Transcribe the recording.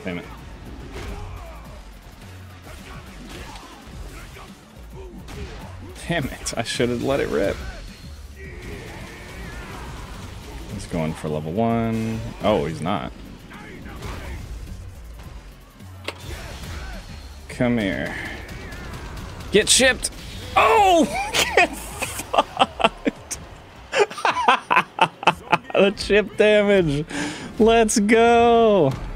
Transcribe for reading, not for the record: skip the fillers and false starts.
Damn it. Damn it, I should have let it rip. He's going for level 1. Oh, he's not. Come here. Get shipped! Oh! Get fucked! The chip damage! Let's go!